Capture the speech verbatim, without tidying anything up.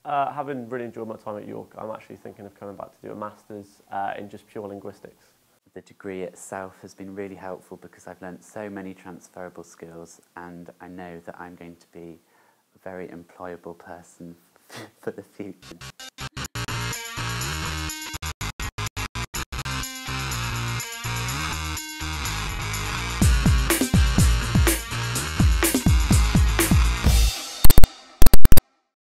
Uh, having really enjoyed my time at York, I'm actually thinking of coming back to do a Masters uh, in just pure linguistics. The degree itself has been really helpful because I've learnt so many transferable skills, and I know that I'm going to be a very employable person for the future.